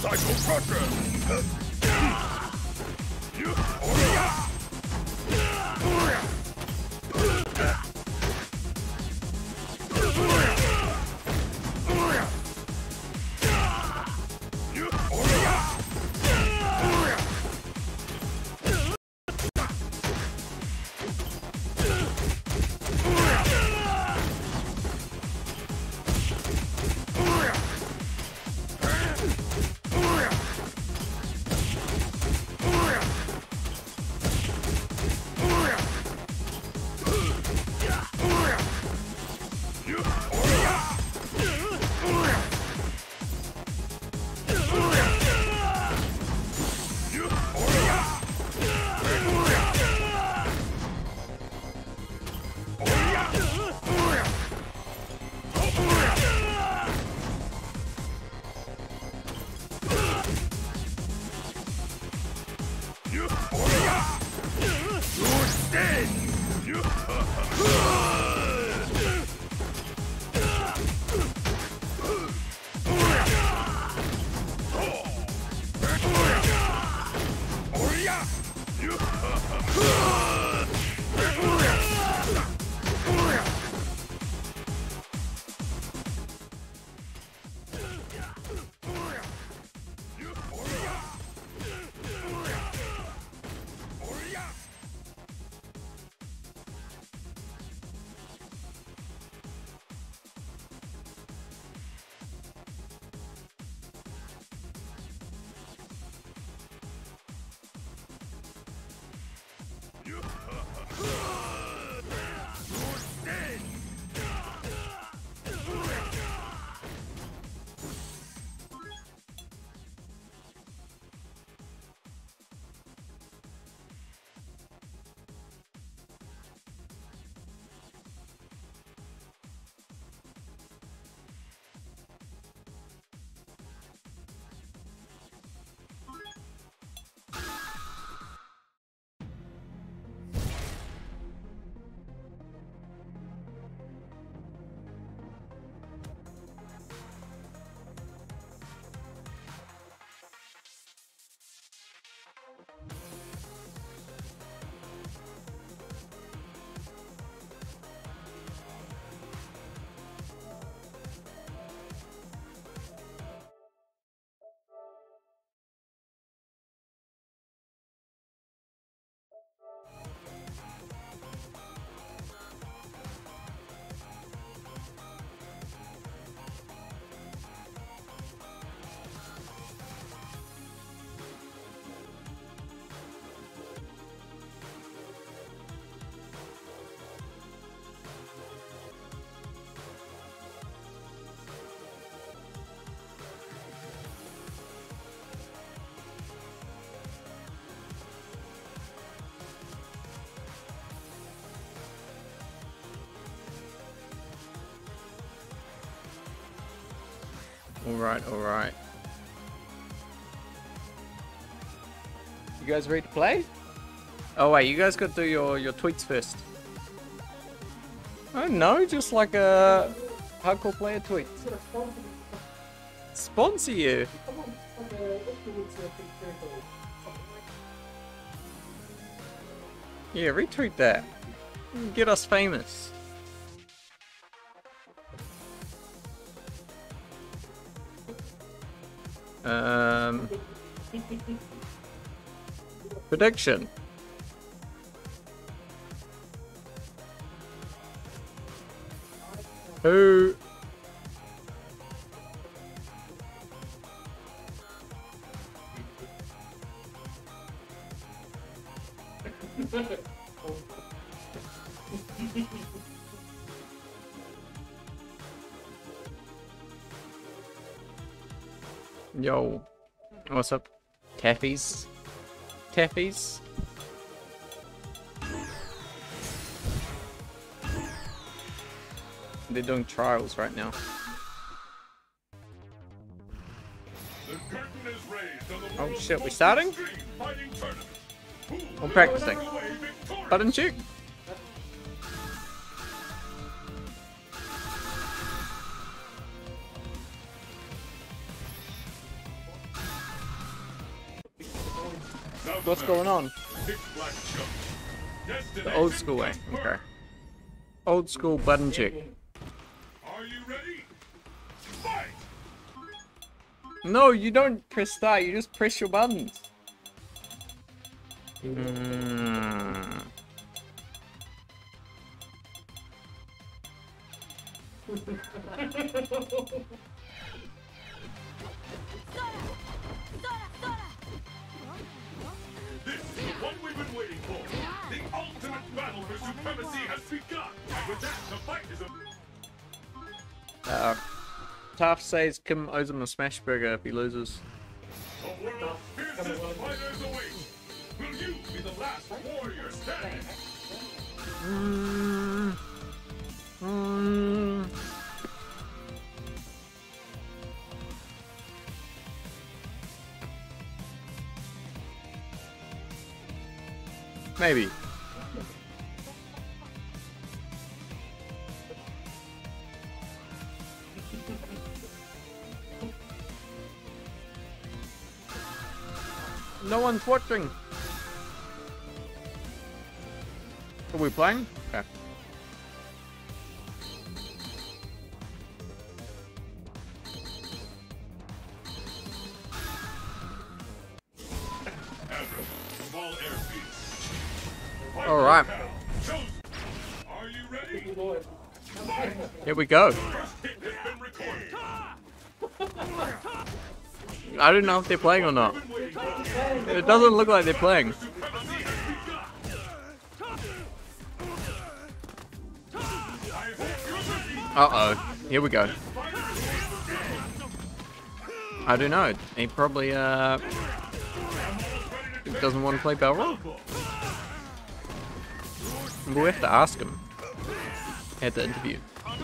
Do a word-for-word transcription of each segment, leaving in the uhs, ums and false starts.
Psycho Crusher! Alright, alright. You guys ready to play? Oh wait, you guys got to do your, your tweets first. Oh no, just like a hardcore player tweet. Sponsor you? Yeah, retweet that. Get us famous. Um, prediction. Who? Yo, what's up, Taffies? Taffies? They're doing trials right now. Oh shit, we starting? I'm practicing. Button shoot. What's going on? The old school way. Okay. Old school button check. Are you ready? Fight! No, you don't press start. You just press your buttons. Mm. This is what we've been waiting for. The ultimate battle for supremacy has begun. And with that, the fight is a... Uh, Taft says Kim owes him a smash burger if he loses. The world's fiercest fighters await. Will you be the last warrior standing? Mm. Mm. Maybe. No one's watching. Are we playing? Okay. Small airfield. All right. Are you ready? Here we go. First hit has been recorded. I don't know if they're playing or not. Been waiting for. It doesn't look like they're playing. Supremacy has begun. I hope you're ready. Uh-oh. Here we go. I don't know. He probably, uh... doesn't want to play Balrog? We'll have to ask him at the interview.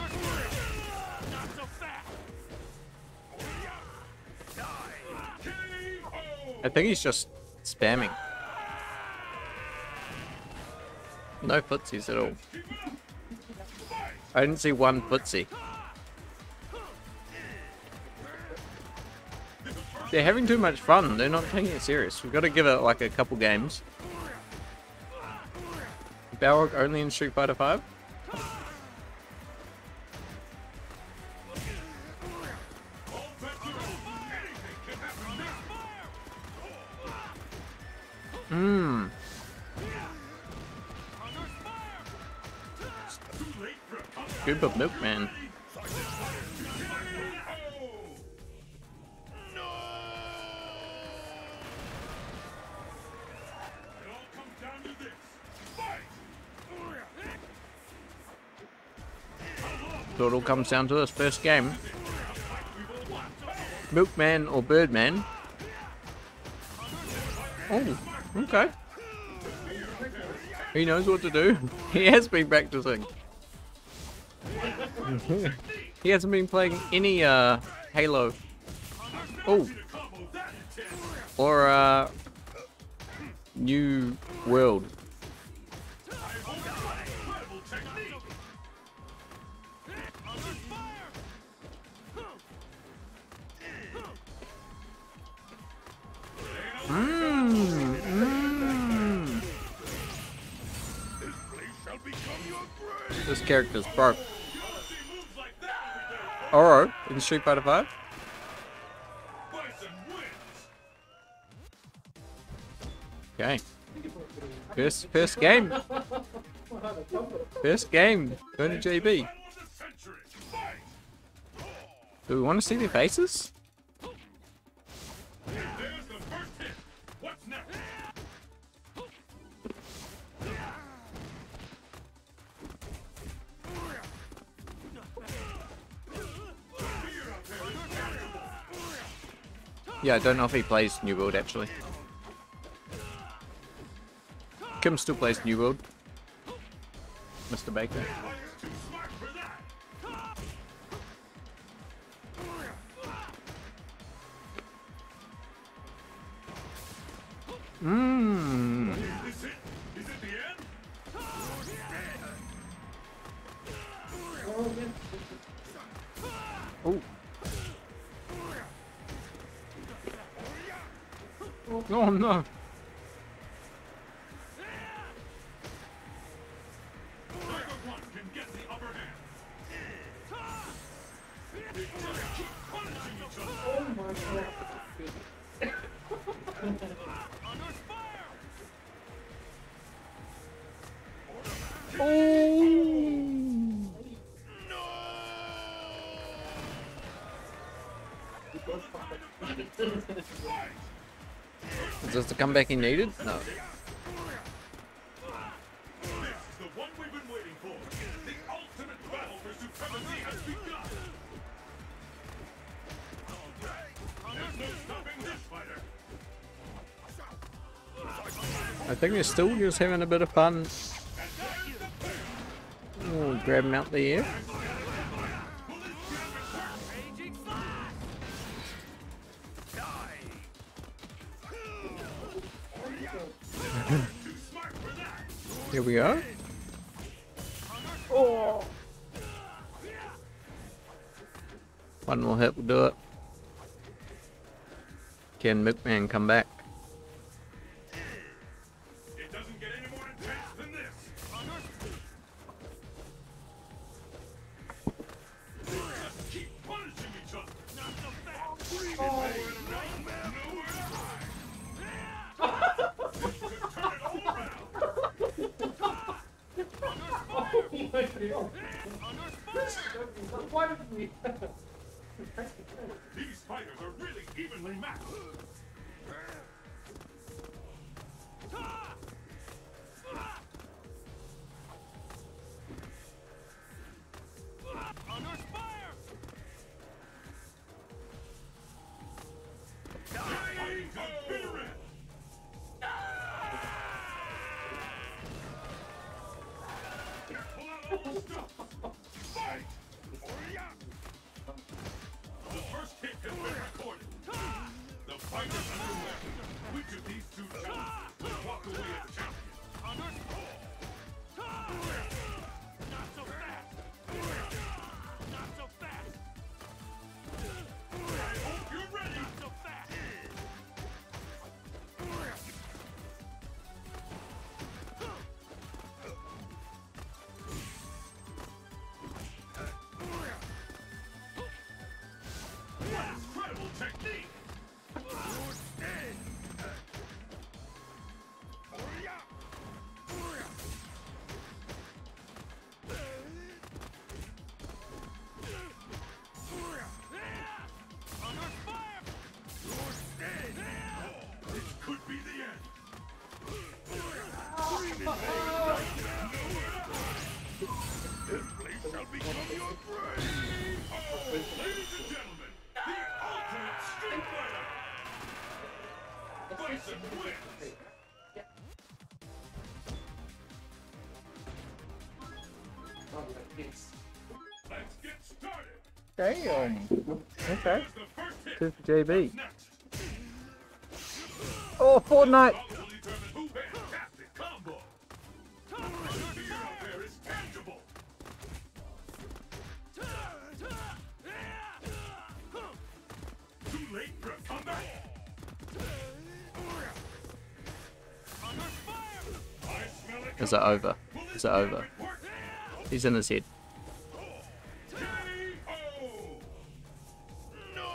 I think he's just spamming. No footsies at all. I didn't see one footsie. They're having too much fun. They're not taking it serious. We've got to give it like a couple games. Balrog only in Street Fighter five? Mmm. Scoop of Milkman. So it all comes down to this first game. Milkman or Birdman. Oh, okay. He knows what to do. He has been practicing. He hasn't been playing any uh, Halo. Oh. Or uh, New World. Mmm. Mmm. This character's broke. Oro in Street Fighter five. Okay. First, first game. First game. Going to J B. Do we want to see their faces? Yeah, I don't know if he plays New World actually. Kim still plays New World. Mister Baker. Mmm. Is it? Is it the end? Oh. Oh no. Is this the comeback he needed? No. This is the one we've been waiting for. The ultimate battle for supremacy has begun. There's no stopping this fighter. I think they're still just having a bit of fun. Ooh, grab him out the air. Here we go. Oh. One more hit will do it. Can McMahon come back? It doesn't get any more intense than this. Just keep punishing each other. Not so fast. Oh. This could turn it all around. These fighters are really evenly matched. Honor's fire! Fighting to bitter end. Pull out all the stops. Fight! The first hit has been recorded. The fight is underway. Which of these two challengers will walk away as champion? Not so fast! Not so fast! I hope you're ready! Not so fast! Incredible technique! This could be the end. This place shall become your grave. Ladies and gentlemen, the ultimate street fighter. Bison wins. Let's get started. Damn. Okay. Here's the first hit. Two for J B. What's next? Oh, Fortnite. Will determine who fantastic combo. The fear out there is tangible. Too late for a comeback. I smell it. Is it over? Is it over? He's in his head. K O. No.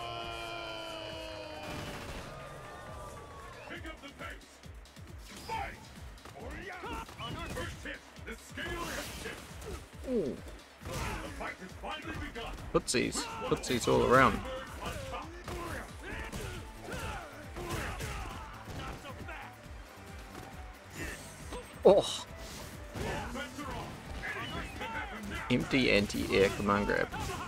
Pick up the pace. Fight. First hit. The scale has tipped. Ooh. The fight has finally begun. Footsies. Footsies all around. Bird on top. Not so fast. Oh. Offense are on. Anything can happen now. Empty anti-air command grab.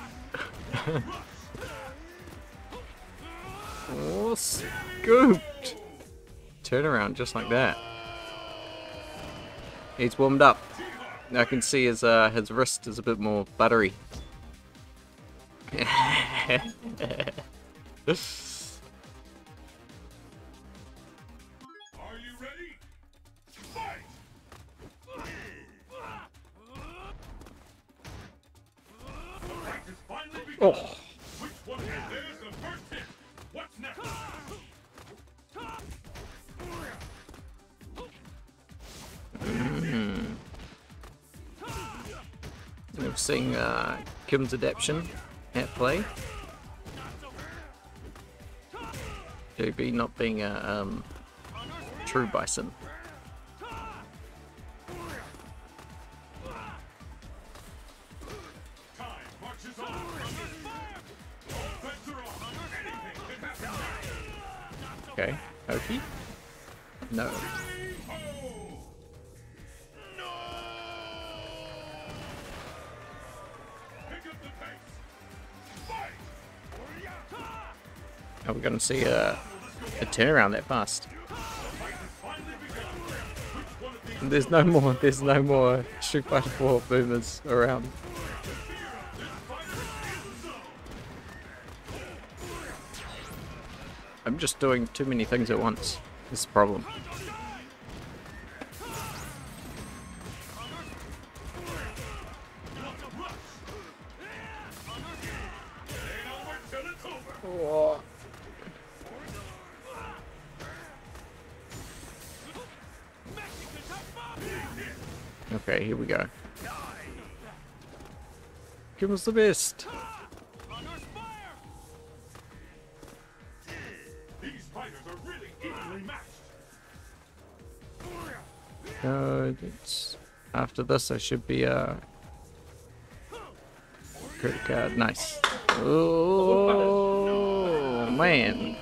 Oh, scooped. Turn around just like that. He's warmed up. I can see his uh, his wrist is a bit more buttery. Are you ready? Fight! The fight has finally begun. Oh. Which one? And there's the first hit. What's next? We're seeing uh, Kim's adaptation at play. J B not being a um, true bison. Time marches on. Offense are on. Anything can happen now. Okay. Oki? No. Are we going to see a, a turnaround that fast? There's no more. There's no more Street Fighter four boomers around. I'm just doing too many things at once. This is the problem. Oh. Okay, here we go. Give us the best. These fighters are really evenly matched. No, it's after this I should be uh credit card. Nice. Oh man.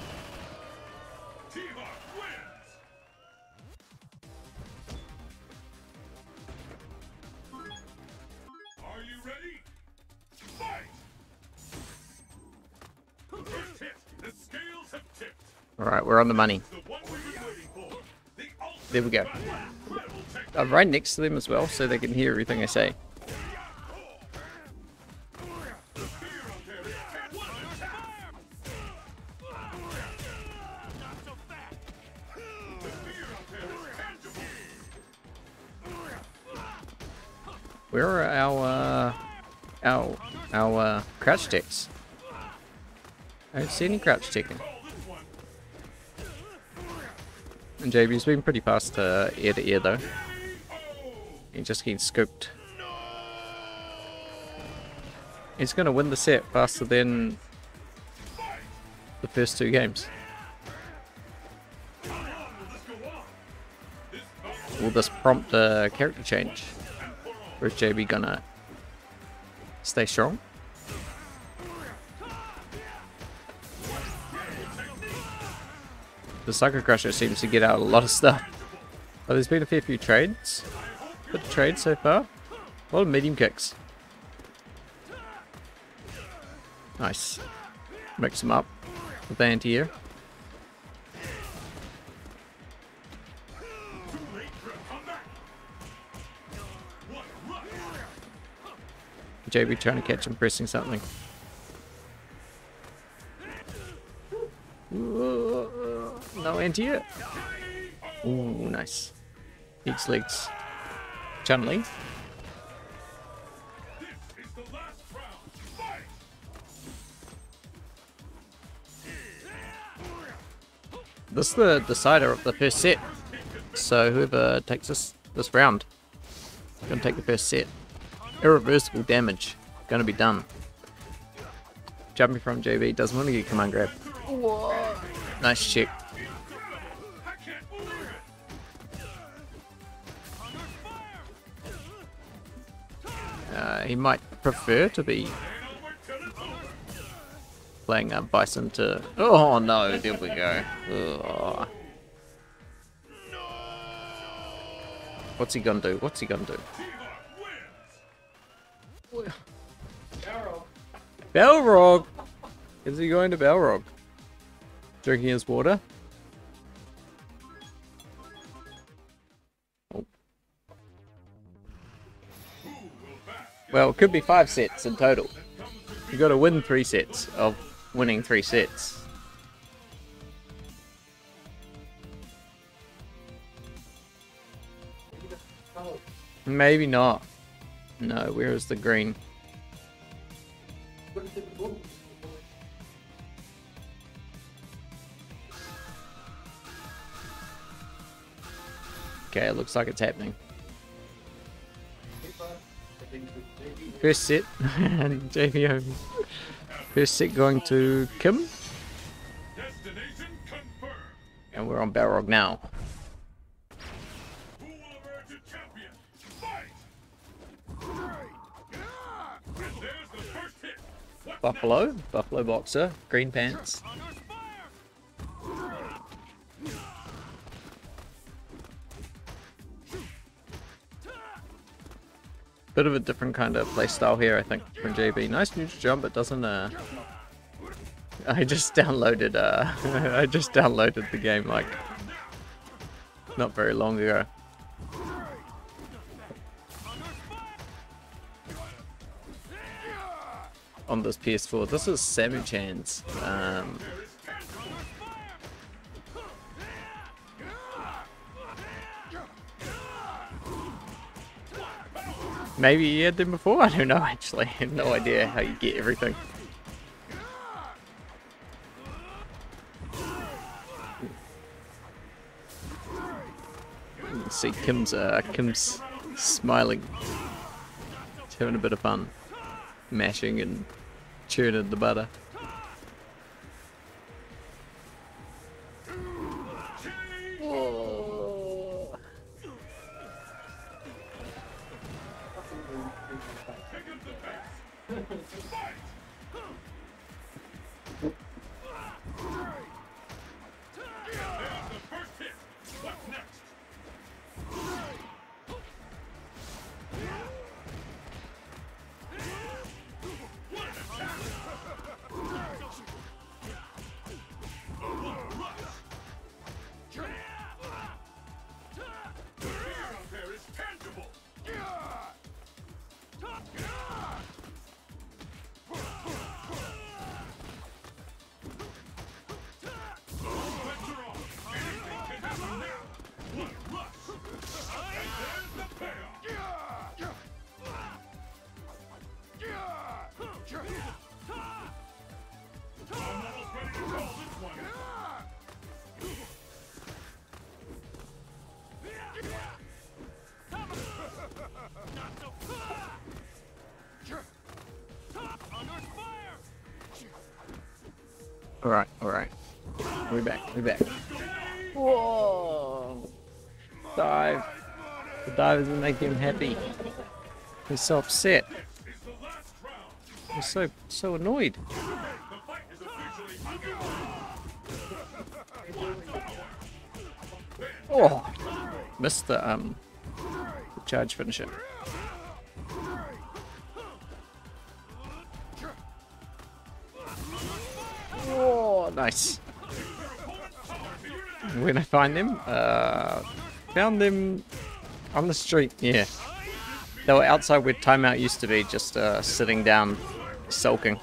Alright, we're on the money. There we go. I'm right next to them as well, so they can hear everything I say. Where are our, uh, our, our, uh, crouch checks? I don't see any crouch checking. And J B's been pretty fast uh, ear to ear though. He just gets scooped. He's gonna win the set faster than the first two games. Will this prompt a character change? Or is J B gonna stay strong? The Psycho Crusher seems to get out a lot of stuff. Oh, there's been a fair few trades. Good trades so far. A lot of medium kicks. Nice. Mix them up with the anti-air. J B trying to catch him pressing something. No anti-air. Ooh, nice. Eats legs. Chun-Li. This is the decider of the first set. So whoever takes this this round is gonna take the first set. Irreversible damage. Gonna be done. Jumping from J B doesn't want to get command grab. Whoa. Nice check. Uh, he might prefer to be playing uh, Bison to... Oh no, there we go. Ugh. What's he gonna do? What's he gonna do? Balrog! Is he going to Balrog? Drinking his water? Oh. Well, it could be five sets in total. You got to win three sets of winning three sets. Maybe not. No, where is the green? Okay, it looks like it's happening. First set, and J V O. First set going to Kim. And we're on Balrog now. Buffalo, Buffalo Boxer, green pants. Bit of a different kind of playstyle here, I think, from J B. Nice neutral jump, but doesn't, uh... I just downloaded, uh... I just downloaded the game, like, not very long ago. On this P S four. This is Savage Hands. Um... Maybe you had them before? I don't know, actually. I have no idea how you get everything. You can see Kim's, uh, Kim's smiling. He's having a bit of fun. Mashing and churning the butter. Alright, alright. We're back, we're back. Whoa! Dive. The dive isn't making him happy. He's so upset. He's so, so annoyed. Oh! Missed the, um, the charge finisher. Oh, nice. When I find them, uh, found them on the street. Yeah, they were outside where timeout used to be, just uh, sitting down, sulking.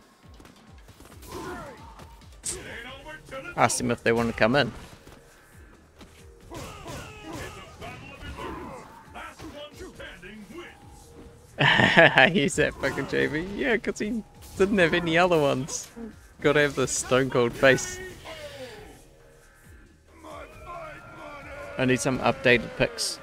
Asked them if they wanted to come in. He's that fucking J B. Yeah, because he didn't have any other ones. Gotta have the stone cold face. I need some updated pics.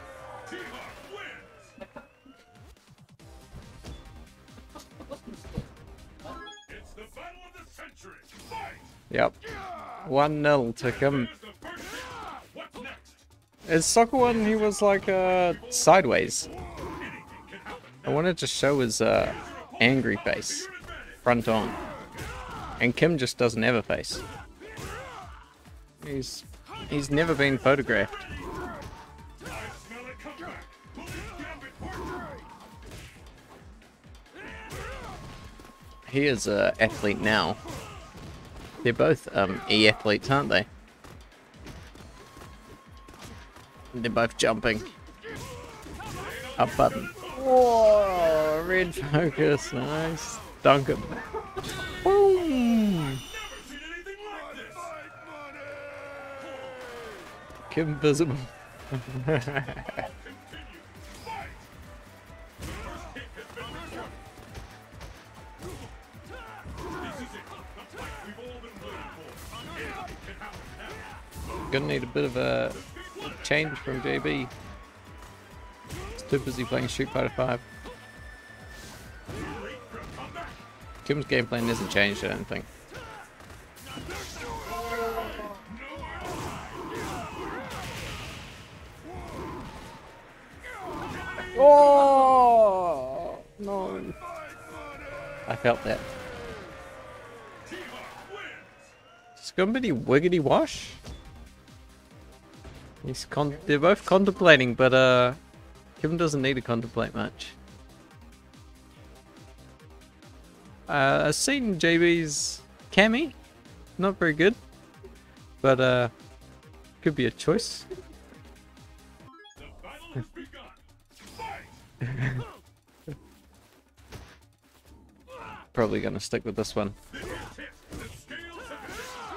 Yep. one nil to him. His soccer one, he was like uh, sideways. I wanted to show his uh, angry face. Front on. And Kim just doesn't have a face. He's he's never been photographed. He is an athlete now. They're both um, e-athletes, aren't they? They're both jumping. Up button. Whoa, red focus, nice. Dunk it. Boom! Kim visible. Gonna need a bit of a change from J B. He's too busy playing Street Fighter five. Kim's game plan hasn't changed, I don't think. Oh no! I felt that. Scumbity Wiggity Wash? He's con they're both contemplating, but uh, Kim doesn't need to contemplate much. Uh, I've seen J B's Cammy, not very good, but uh, could be a choice. The battle has begun. Fight! Probably gonna stick with this one. This is it. The scales have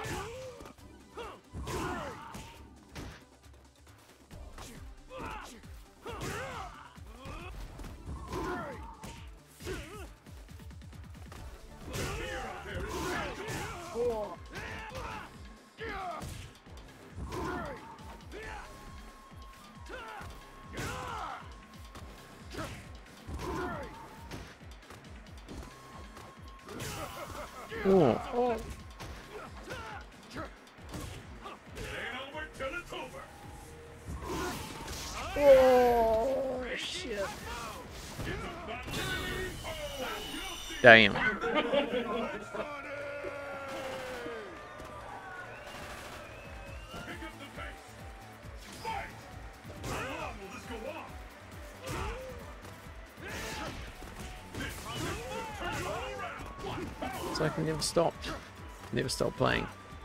Oh, oh. It ain't over till it's over. Oh shit! Damn. Pick up the pace. Fight! How long will this go on? This is to turn it all around. One power. So I can never stop. Never stop playing.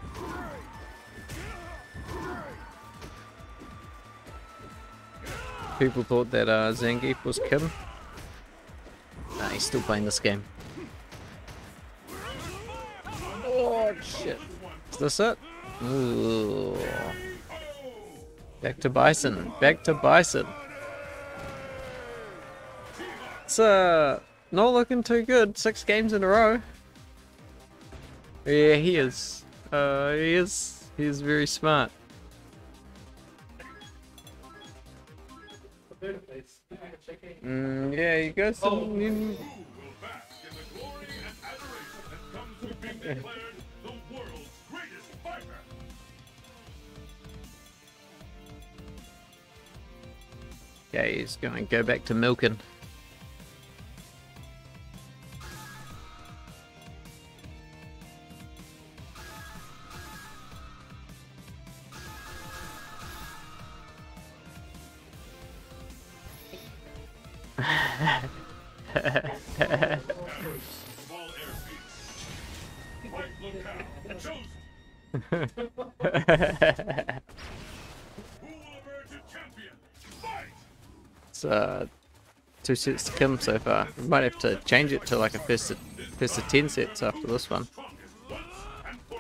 People thought that uh, Zangief was Kim. Nah, he's still playing this game. Oh shit. Is this it? Ooh. Back to Bison. Back to Bison. It's uh, not looking too good. Six games in a row. Yeah, he is. Uh, he is. He is very smart. Mm, yeah, you got some. Who will bask in the glory and adoration that comes with being declared the world's greatest fighter? Okay, he's going to go back to milking. Small airfield. White locale chosen. Who will emerge a champion? Fight! It's uh, two sets to Kim so far. We might have to change it to like a first to, first to ten sets after this one. Strongest once and for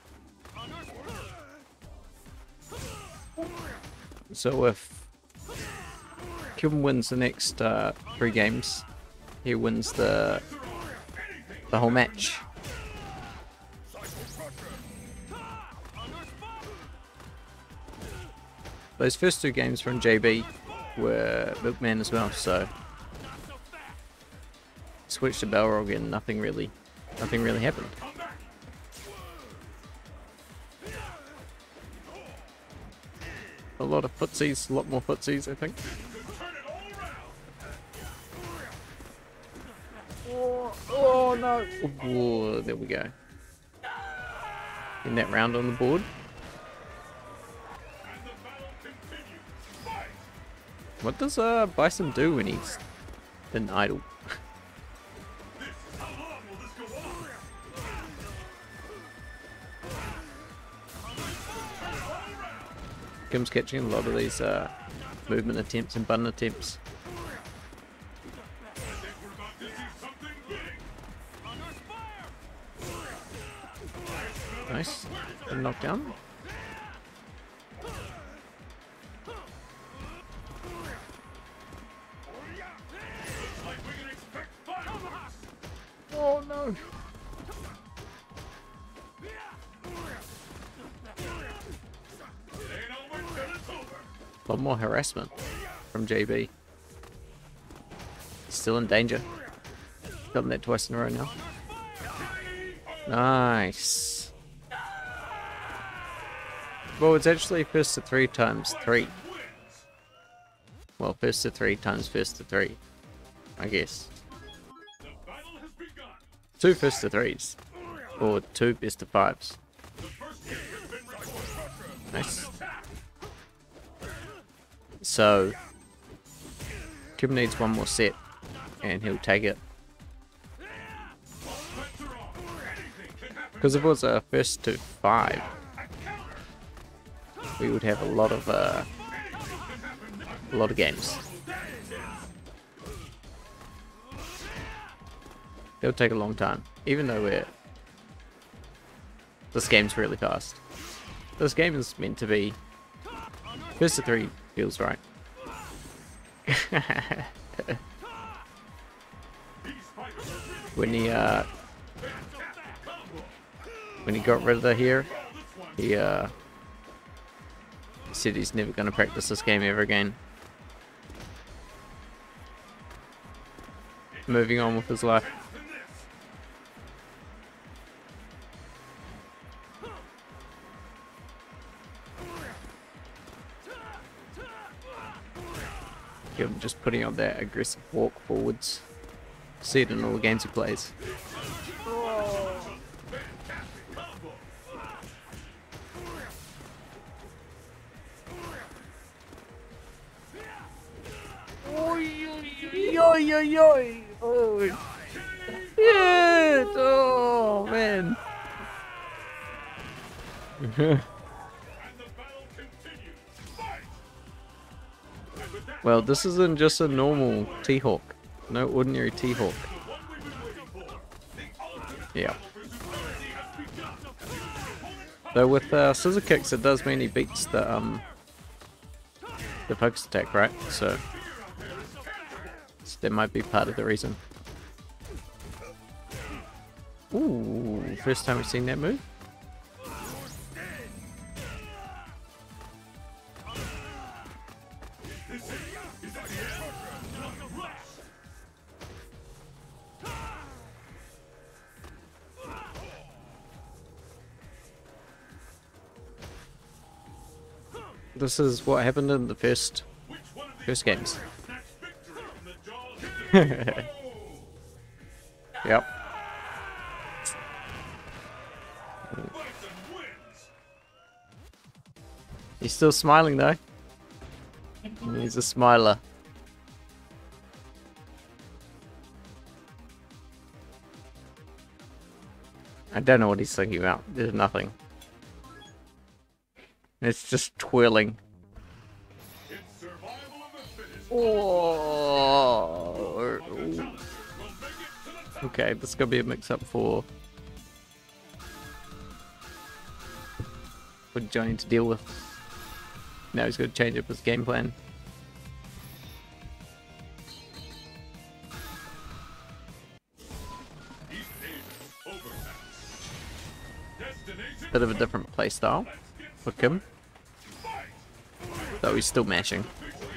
all. So if Kim wins the next uh, three games, he wins the the whole match. Those first two games from J B were Milkman as well, so switched to Balrog and nothing really, nothing really happened. A lot of footsies, a lot more footsies, I think. Oh, oh no! Oh, there we go. In that round on the board. What does uh, Bison do when he's an idle? Kim's catching a lot of these uh, movement attempts and button attempts. Nice. And knockdown. Oh no! A lot more harassment from J B. He's still in danger. Gotten that twice in a row now. Nice. Well, it's actually first to three times three. Well, first to three times first to three, I guess. Two first to threes. Or two best to fives. Nice. So, Kim needs one more set, and he'll take it. Because if it was a first to five, we would have a lot of uh, a lot of games. It would take a long time, even though we're this game's really fast. This game is meant to be first to three feels right. when he uh when he got rid of the hair, he uh said he's never gonna practice this game ever again. Moving on with his life. Him just putting on that aggressive walk forwards. See it in all the games he plays. Yo yo yo! Oh shit! Oh man! Well, this isn't just a normal T-Hawk. No ordinary T-Hawk. Yeah. Though with uh, scissor kicks, it does mean he beats the um the focus attack, right? So, so that might be part of the reason. Ooh, first time we've seen that move. This is what happened in the first first games. Yep. He's still smiling though. He's a smiler. I don't know what he's thinking about. There's nothing. It's just twirling. Oh. Okay, this is gonna be a mix-up for for Johnny to deal with. Now he's gonna change up his game plan. Bit of a different playstyle for Kim. Though he's still mashing.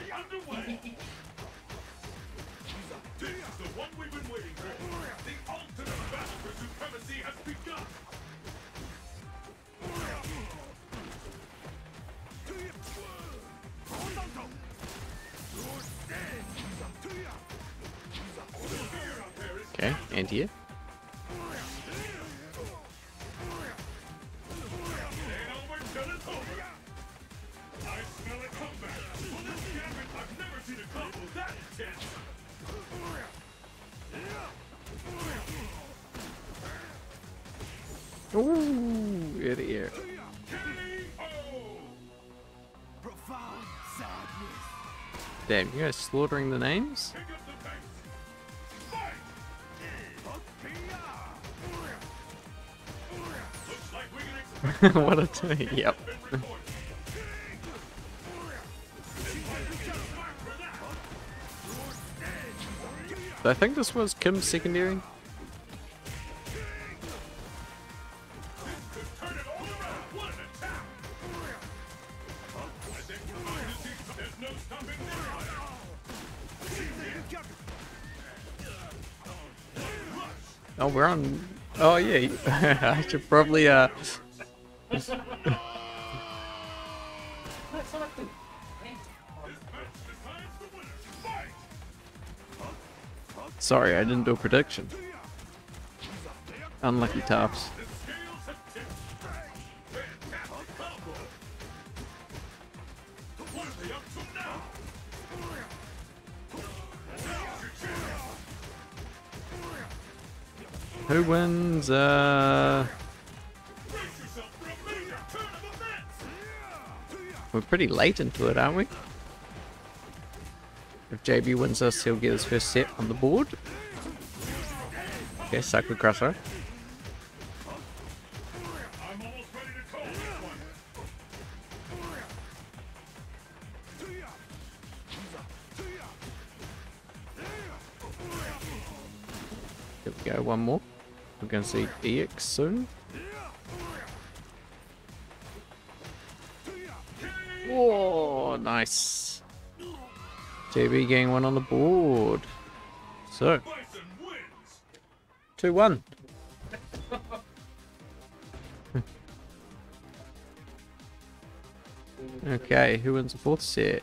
Okay, and here. Ooh, ear to ear. Damn, you guys slaughtering the names? What a team, yep. I think this was Kim's secondary. Oh, we're on. Oh, yeah. I should probably, uh. Sorry, I didn't do a prediction. Unlucky tops. Who wins? Uh, We're pretty late into it, aren't we? If J B wins this, he'll get his first set on the board. Okay, Cycle Crusher. I'm almost ready to call this one. Here we go, one more. We're going to see E X soon. Oh, nice. J B getting one on the board. So, Bison wins. two one. Okay, who wins the fourth set?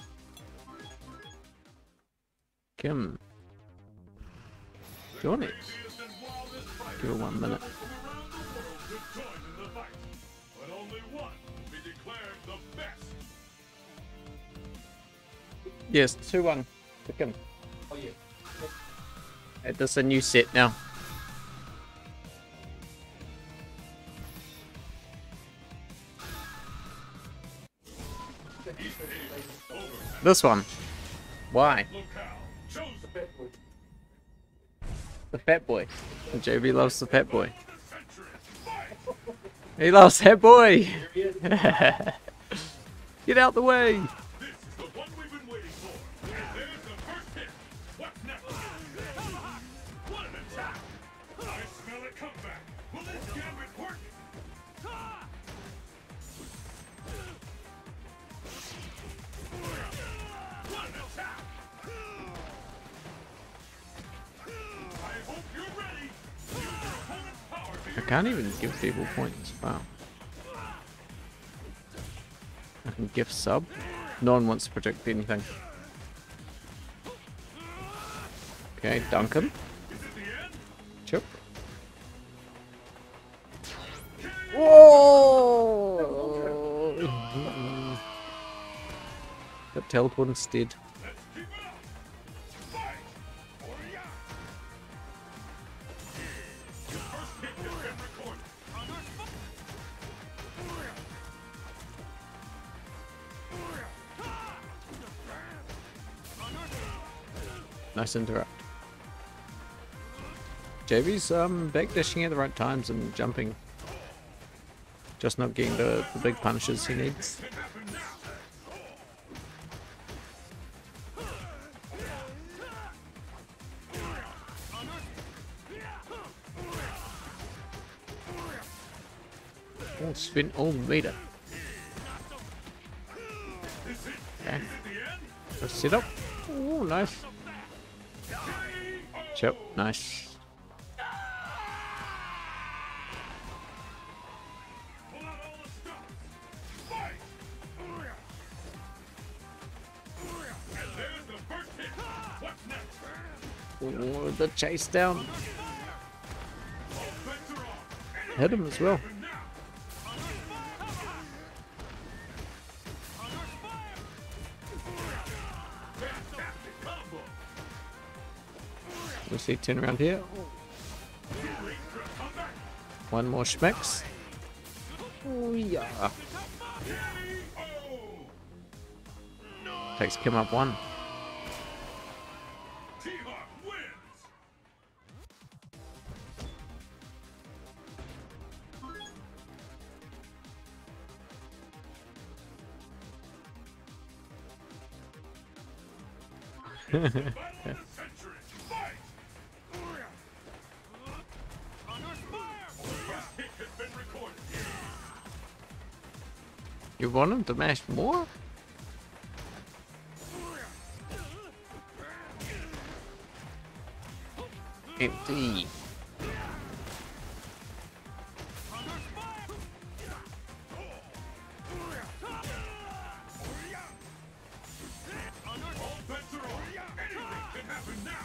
Kim. Johnny. Craziest and wildest fighter Give it one minute. from around the world to join in the fight. But only one will be declared the best. Yes, two one for Kim. Oh, yeah. Hey, this is a new set now. This one. Why? Locale chose The Fat Boy. And J B loves the Fat Boy. the century. Fight! He loves Fat Boy! Get out the way! This is the one we've been waiting for. And there's the first hit. What's next? What an attack! I smell a comeback. Will this gambit work? What an attack! I hope you're ready. Use your opponent's power to I your can't even give people points. Wow. I can gift sub. No one wants to protect anything. Okay, dunk him. Is it the end? Chip. Whoa! Got teleport instead. Let's keep it up. Fight! Oraya! Your first hit has been recorded. Nice interrupt. J B's um, backdashing at the right times and jumping. Just not getting the, the big punishes he needs. Can happen now. Oh, spin all meter. Is it, Okay. is it the end? Let's sit up. Oh, nice. Chip, nice. Pull out all the stops. Fight! And there's the first hit. What's next? Oh, the chase down. All bets are off. Hit him as well. And now, fantastic combo. We see ten around here. Too late for a comeback. One more schmecks. Oh yeah. Oh! Takes Kim up one. T-Hawk wins. It's the battle of the century. Fight! The first hit has been recorded. You want him to mash more? Empty. All bets are off. Anything can happen now.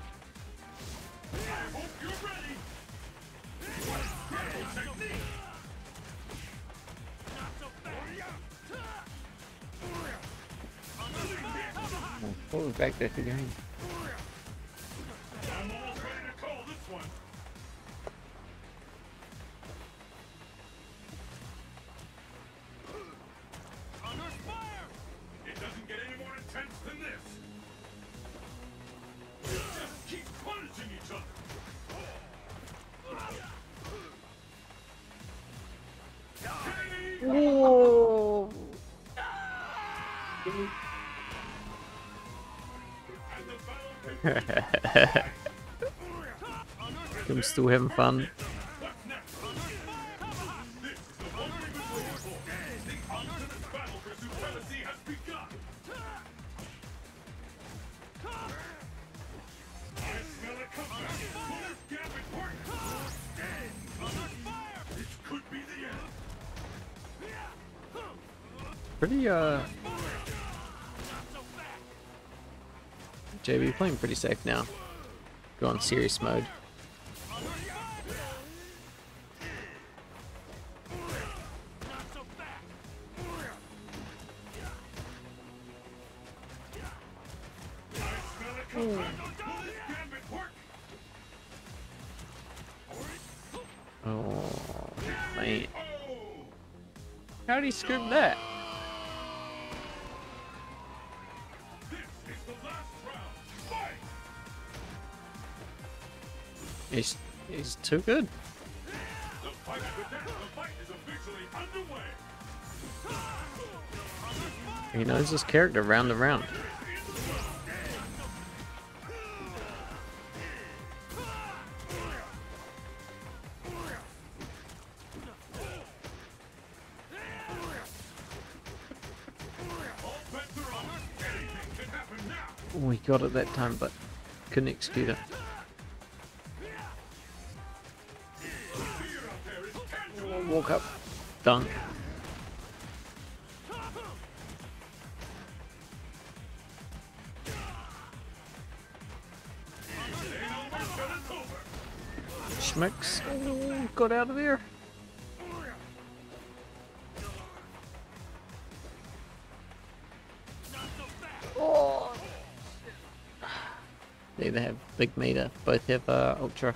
I hope you're ready. What incredible technique! Pull it back there again. I'm almost ready to call this one. I'm still having fun. Pretty, uh... J B playing pretty safe now. Go on serious mode. Oh, man. How did he scoop that? He's, he's too good. The fight is officially underway. He knows his character round and round. Oh, he got it that time, but couldn't execute it. Walk up, dunk. Schmicks oh, got out of there. Oh. They either have big meter, both have uh, ultra.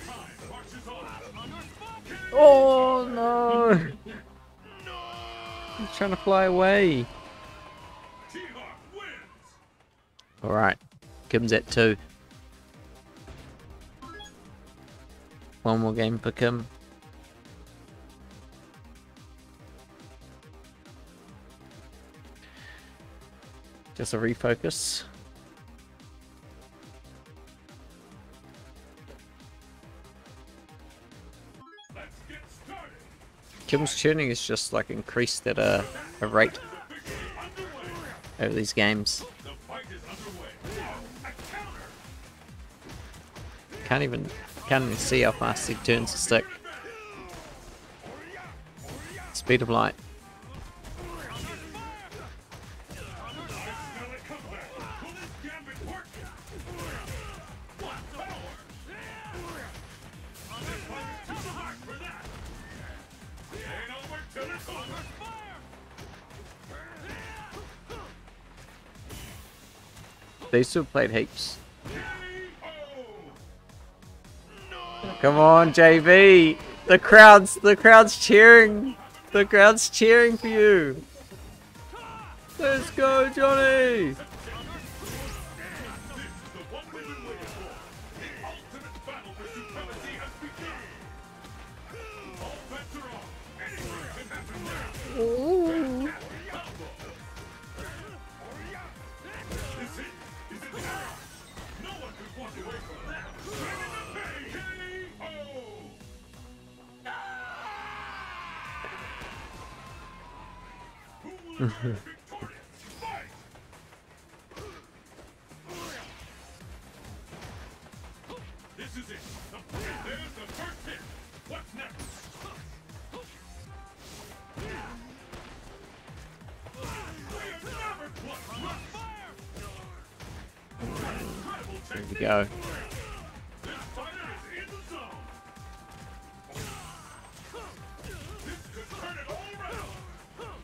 Oh no! He's trying to fly away. Alright, Kim's at two. One more game for Kim. Just a refocus. Kim's tuning is just like increased at a, a rate over these games. Can't even can't even see how fast he turns the stick. Speed of light. They still played heaps. Come on, J B! The crowd's the crowd's cheering! The crowd's cheering for you! Let's go, Johnny! Ooh. This is it. There's the first hit. What's next? There we go. This fighter is in the zone. This could turn it all around.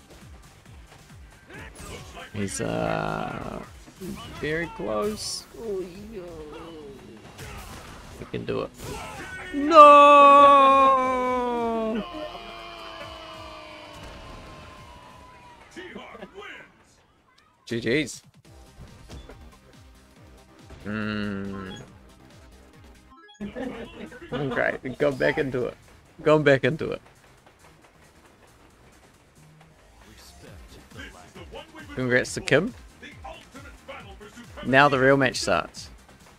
Looks like He's uh very close. Oh, yeah. We can do it. No! T-Hawk wins. G G's. Mm. Okay, go back into it. Go back into it. Congrats to Kim. The ultimate battle for supremacy. Now the real match starts.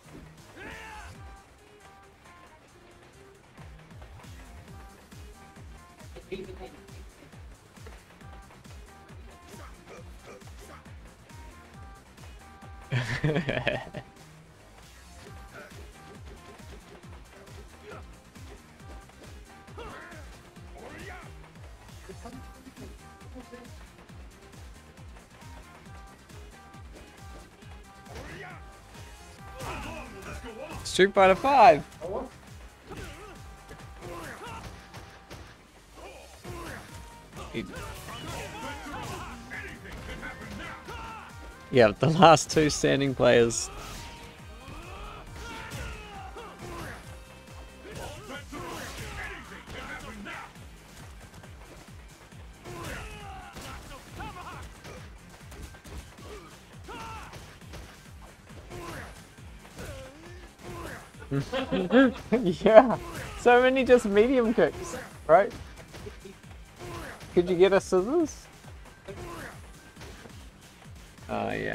Street Fighter five. He- Yeah, the last two standing players. Yeah, so many just medium kicks, right? Could you get a scissors? Oh, yeah.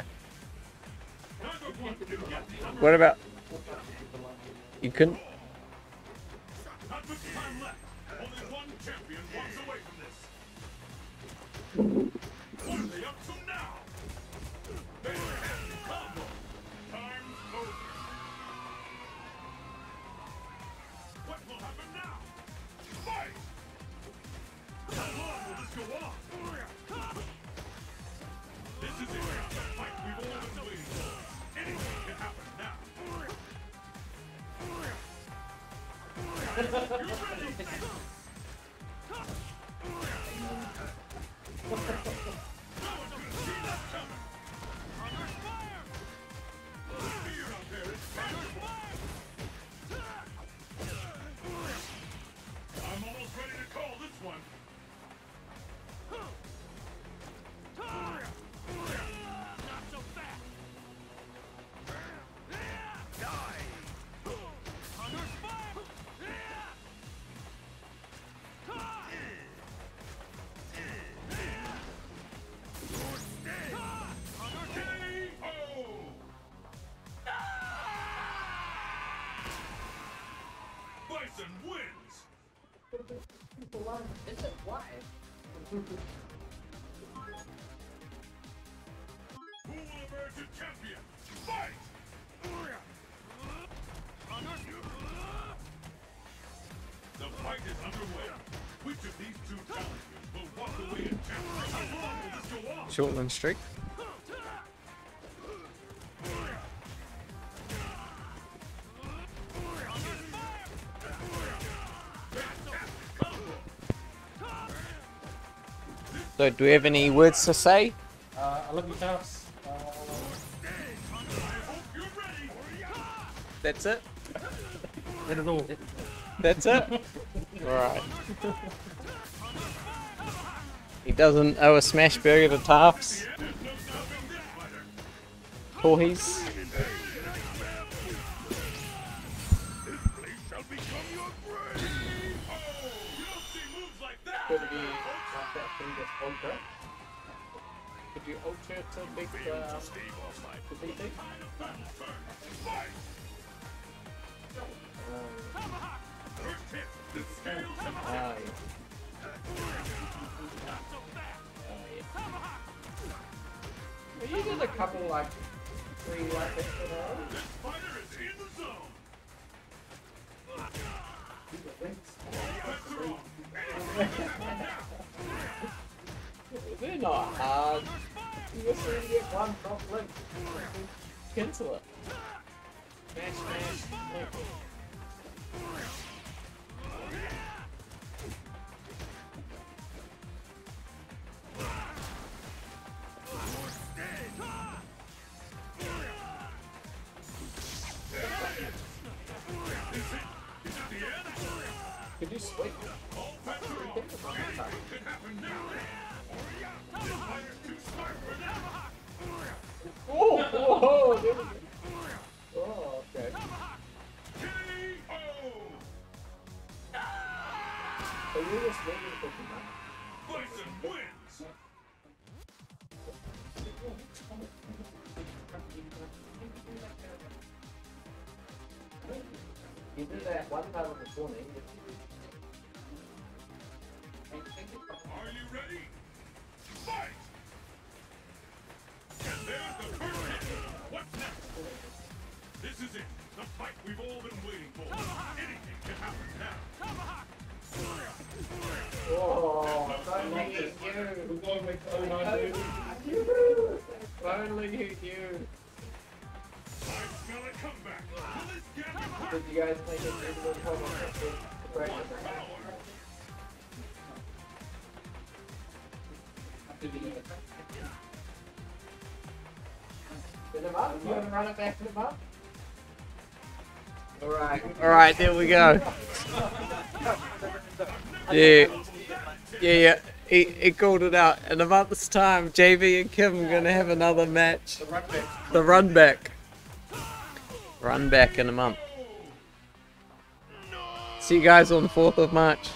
What about... You couldn't... Not much time left. Only one champion walks away from this. What are they up to now? Big combo. Time's over. What will happen now? Fight! How long will this go on? This is it. The fight we've all been waiting for. Anything can happen now. You ready? I'm almost ready to call this one. Not so fast. Die. Hunter's fire. Bison wins. Who will emerge a champion? Fight! The fight is underway. Which of these two challengers will walk away in champion? How long will this go on? Shortland streak. So, do we have any words to say? Uh, I love you, Taps. Uh, You're ready. That's it? that is all. That's it? Alright. He doesn't owe a smash burger to Taps. Corhys. Shall become your grave. Oh, you don't see moves like that. Could you like that thing that's ultra? Could you ultra to big uh, to big thing? Fight. First hit. The scales have Ah, yeah. Well, you did a couple like three like this in a row. This fighter is in the zone. That's wrong. They're not hard. You just need to get one drop link. Cancel it. Smash, smash, link. Could you switch? Oh, whoa, there we go. Oh, okay. So you're just waiting for the Bison wins. You did that one time on the corner. Are you ready? Fight! And there's the first hit. What's next? This is it. The fight we've all been waiting for. Anything can happen now. Oh, if only hit you. We're going with oh nine, dude. If only hit you. I smell a comeback. Will this gambit work? Did you guys make it through the problem? Great. Put him up. You want to run it back to him up? Alright, alright, there we go. Yeah, yeah, yeah. He, he called it out. In a month's time, J V and Kim are gonna have another match. The run back. The run back. Run back in a month. See you guys on the fourth of March.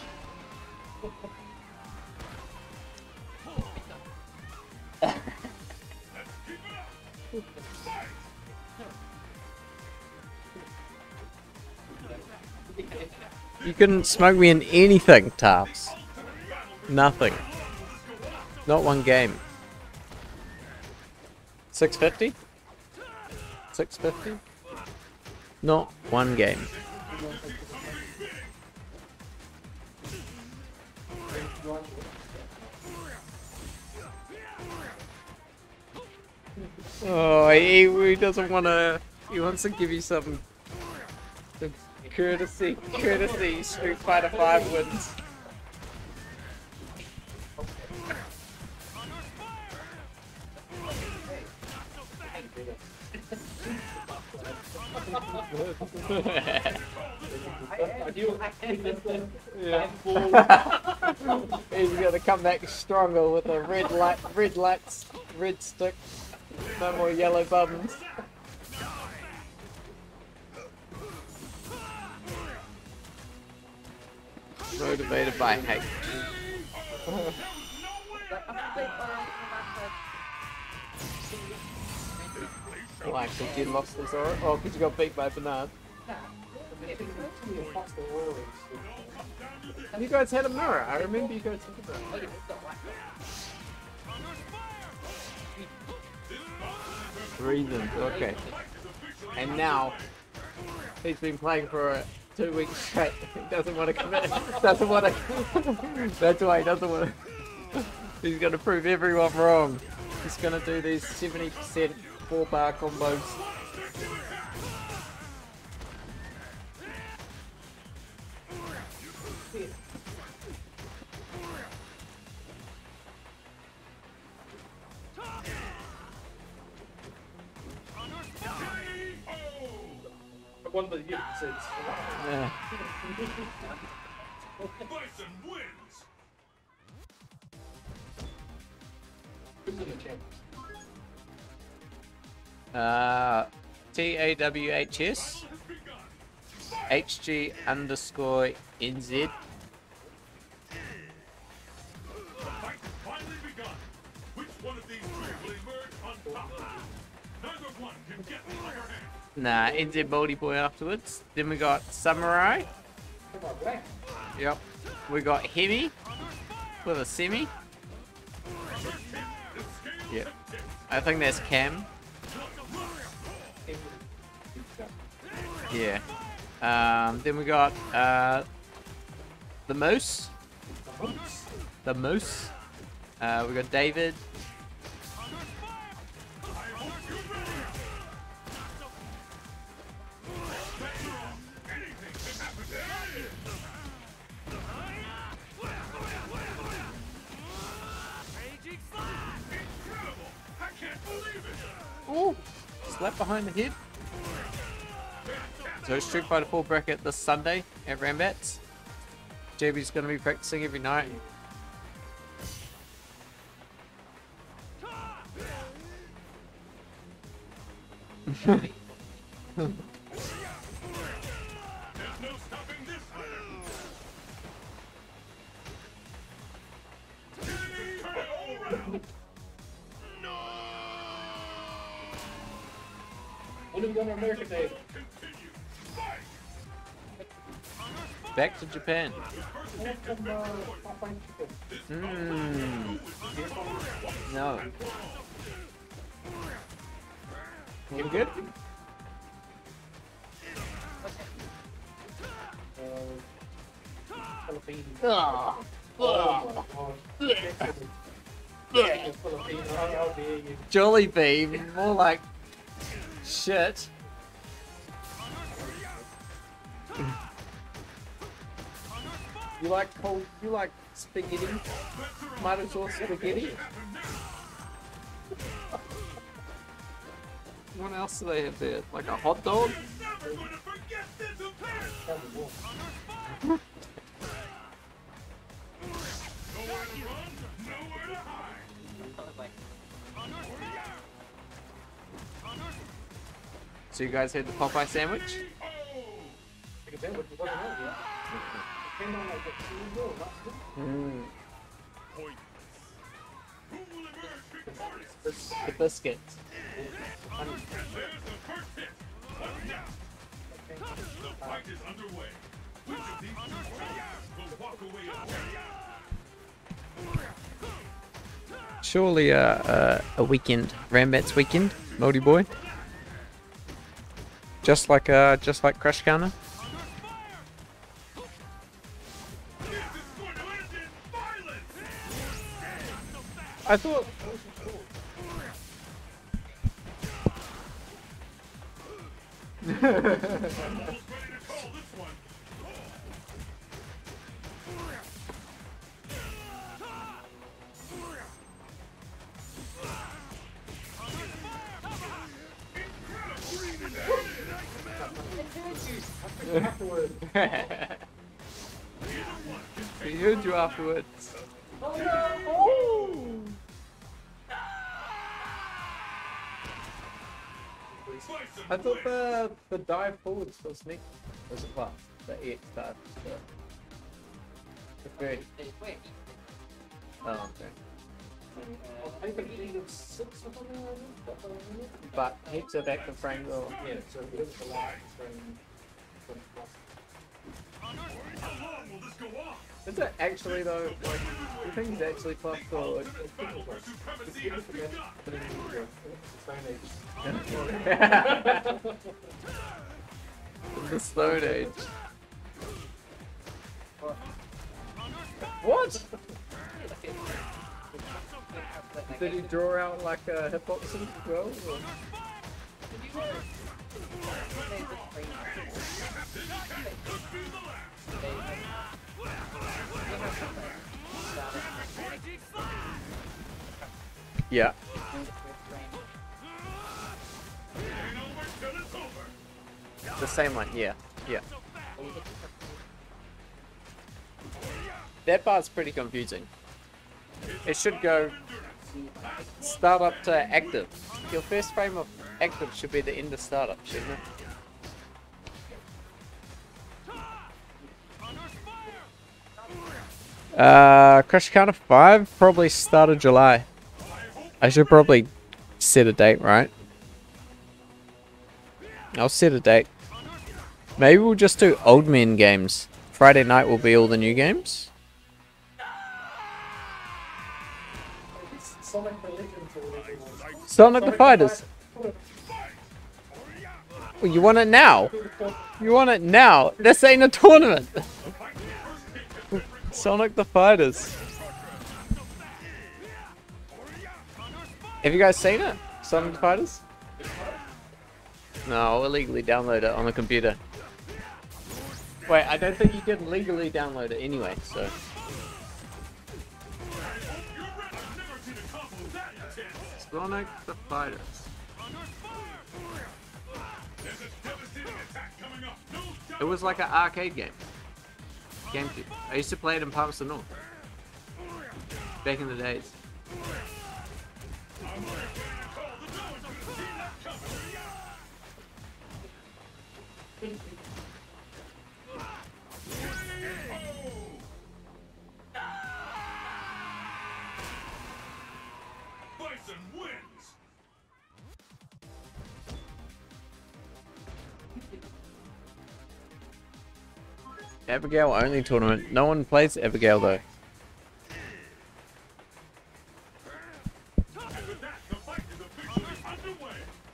You couldn't smoke me in anything, Tarps. Nothing. Not one game. six fifty? six fifty? Not one game. Oh, he, he doesn't want to. He wants to give you some, some courtesy. Courtesy. Street Fighter five wins. Yeah. He's gonna come back stronger with a red light, red lights, red stick. No more yellow buttons. Motivated by hate. Why? Because you lost this or oh, because you got beat by Bernard. Have you guys had a mirror? I remember you guys had a mirror. Reasons, okay. And now he's been playing for uh, two weeks straight. He doesn't want to commit. Doesn't want to. That's why he doesn't want to. He's going to prove everyone wrong. He's going to do these seventy percent four bar combos. One of the units is. Yeah. Bison wins. Who's in the champions? Uh, T A W H S H G underscore N Z. The fight has finally begun. Which one of these two will emerge on top? Neither one can get the upper hand. Nah, N Z Baldy Boy afterwards. Then we got Samurai. Yep. We got Hemi with a semi. Yep. I think that's Cam. Yeah. Um, then we got uh, the Moose. The Moose. Uh, we got David. Ooh, slap behind the head. So Street Fighter four bracket this Sunday at Rambats. J B's going to be practicing every night. No stopping this When are we going to America Day? Back to Japan. All from uh, Popeye Chicken. Hmm. No. You good? Uh, Philippines. Ah. Oh my god. Filipino, how dare you? Jolly beam, more like shit. You like cold? You like spaghetti? Tomato sauce spaghetti? What else do they have there? Like a hot dog? Never gonna forget this event! Nowhere to run, nowhere to hide. So you guys had the Popeye sandwich? Oh! Because that was wasn't out yet. It came on like a two year old. Mm. Point. Who will emerge victorious? This The biscuits. honey. And there's the first hit. What now? The fight is underway. Which of these two champions will walk away a champion? Surely uh, uh, a weekend, Rambats weekend, Moldy boy. Just like uh, just like Crush Counter. This is going to end in violence! I thought. Almost ready to call this one. Afterwards. We heard you afterwards. Oh no! Slice and I thought slice. the the dive forwards was me. Was it class? The E X dive. The, the third. Oh, okay. I think a lead of six or something like that. But heaps of active frames or Yeah, so it was the last frame. How long will this go on? is it actually though? Like, do you think it's actually plus or? Battle for supremacy has begun. The Stone Age. What? Did he draw out like a hitboxing as well? Or? Yeah. Ain't over till it's over. The same one, yeah. Yeah. That part's pretty confusing. It should go start up to active. Your first frame of active should be the end of startup, shouldn't it? Uh, Crush Counter five, probably start of July. I should probably set a date, right? I'll set a date. Maybe we'll just do old men games. Friday night will be all the new games. Sonic the Legends or whatever it was. Sonic the Fighters. Well, you want it now? You want it now? This ain't a tournament. Sonic the Fighters. Have you guys seen it? Sonic the Fighters? No, I'll illegally download it on the computer. Wait, I don't think you can legally download it anyway, so. Sonic the Fighters. It was like an arcade game. GameCube. I used to play it in Palmerston North. Back in the days. Bison wins. Abigail only tournament. No one plays Abigail though. And with that, the fight is officially underway.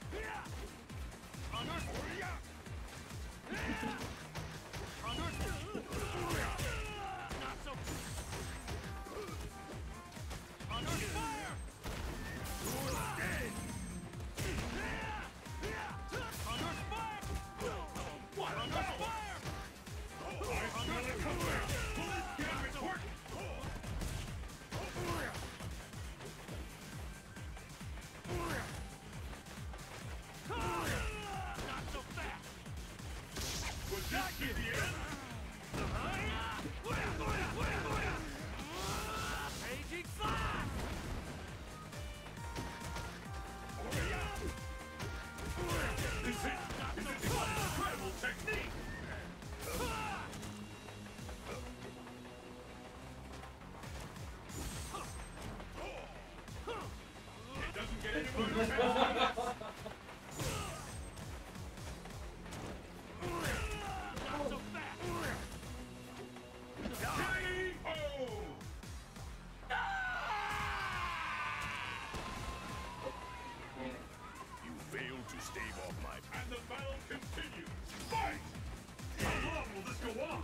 What a power! I smell it coming. Will this gambit work? Would that be the end? This is, this is one incredible technique. It doesn't get any more intense. K O! You failed to stave off my... And the battle continues. Fight! How long will this go on?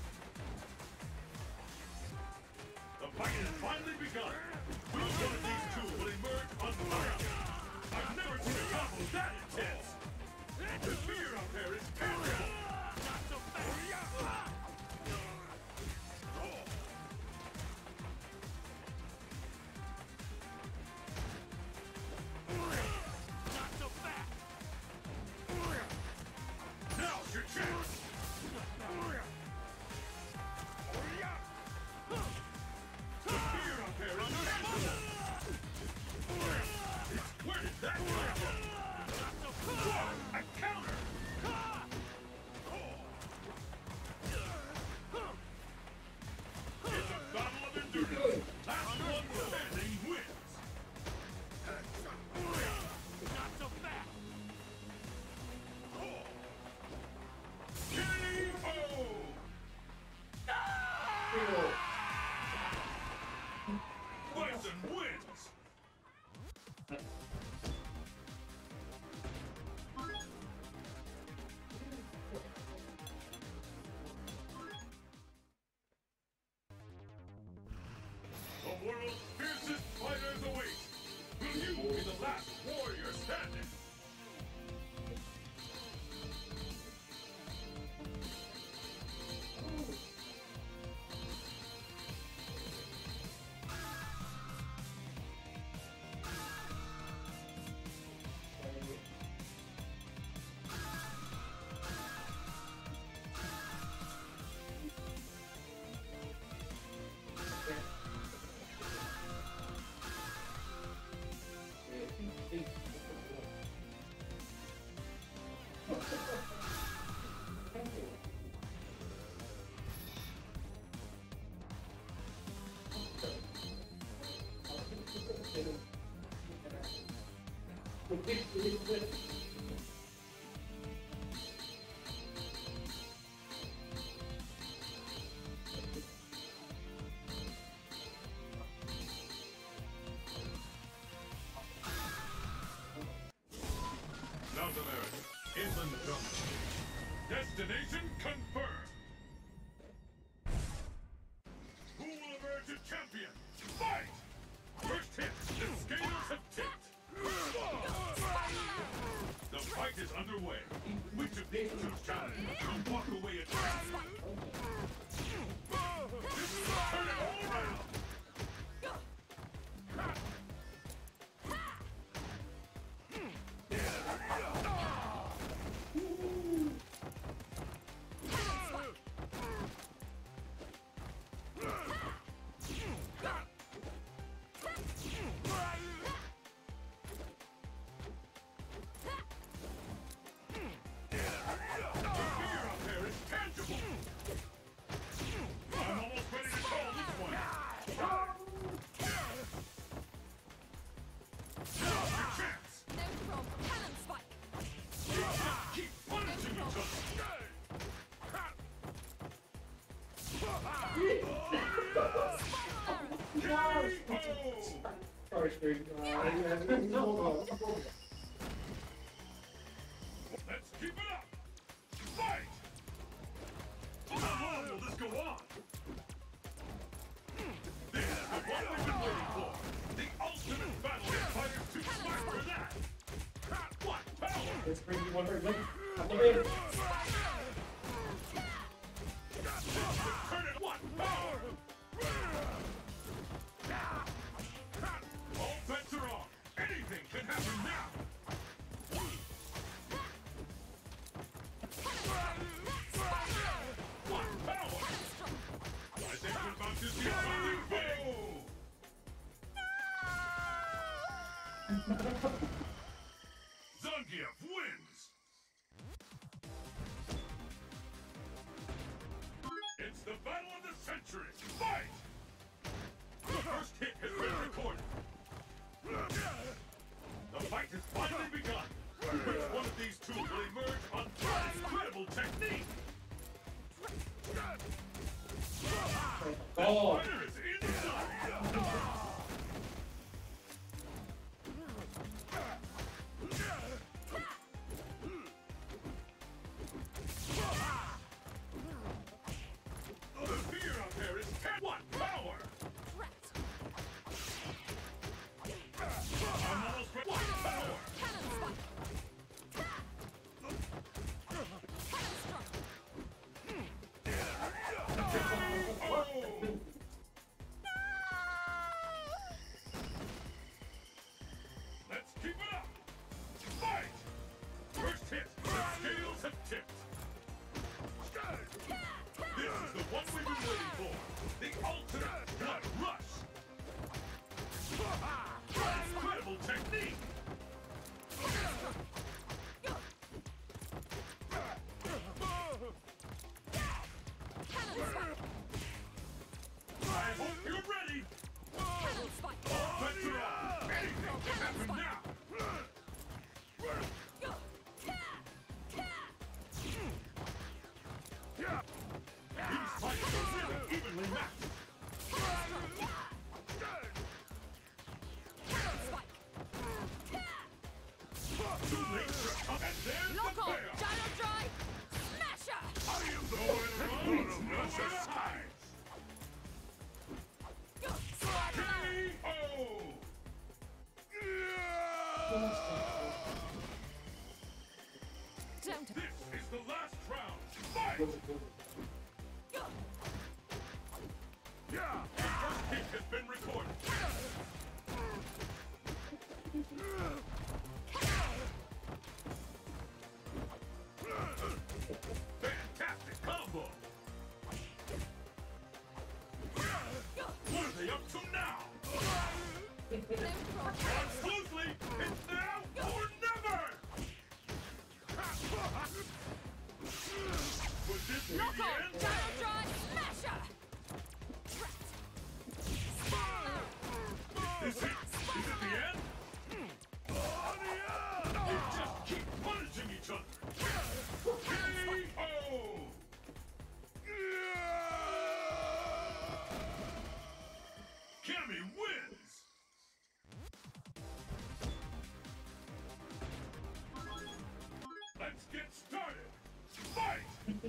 The fight has finally begun. Which one of these two will emerge unharmed? I've never seen a combo that intense. The fear out there is palpable. Now's your chance. The fear out there is palpable. Where did that come from? Whoa, a counter! It's a battle of endurance. Last one standing wins. K O! Bison wins! The world's fiercest fighters await. Will you be the last warrior standing? South America, inland jungle. Destination confirmed. Who will emerge a champion? Fight! First hit, the scales have tipped. The fight is underway. Which of these two challengers will walk away a champion? This will turn it all around. Drink. Uh, yeah. Let's keep it up! Fight! How long will this go on? This is the one we've been waiting for! The ultimate battle of fighters to fight for that! What power! Let's bring you one right now. Come in. Turn it! What power! All bets are on! Anything can happen now! What power! I think we're about to see something big! Zangief wins! It's the battle of the century! Fight! The first hit has been recorded. The fight has finally begun. Which one of these two will emerge on top? Incredible technique! Oh. Fighter is inside! The fear out there is ten. What power! I'm almost ready. What power! Oh! Let's keep it up! Fight! First hit, the scales have tipped. This is the one we've been waiting for. The ultimate blood rush. Incredible technique. I hope you're ready. All bets are on. Anything can happen now. These fights are really evenly matched. Too late for and there's Lock the on! payoff. Gyro Drive! Smasher! I am the one out of Russia's eyes. Slide K O! Don't This is the last round. Fight! The first hit has been recorded. Fantastic combo! What are they up to now? Watch closely! It's now or never! Was this be Lock the on! end? Gyro Drive! Smasher! Is it? Is it the end? They just keep punishing each other. K O! Cammy wins! Let's get started! Fight!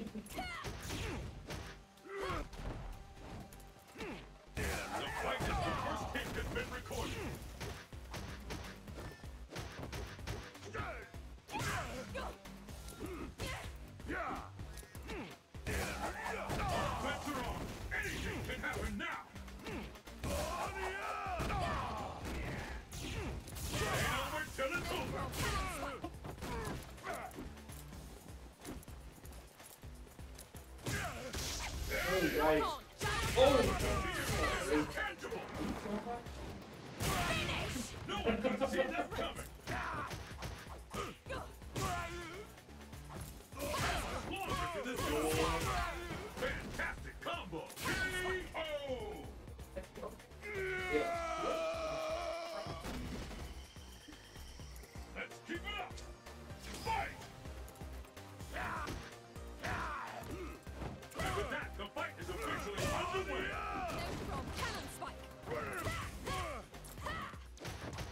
The fight is the first hit has been recorded. All bets are on. Anything can happen now. Ain't over till it's over. Oh, Lock right. on! Gyro Oh. This is tangible. Finish! No one could have seen that coming. Longer to this goes on. Fantastic combo. K O! Let's keep it up. Fight! And with that, the fight is officially underway. From Cannon Spike!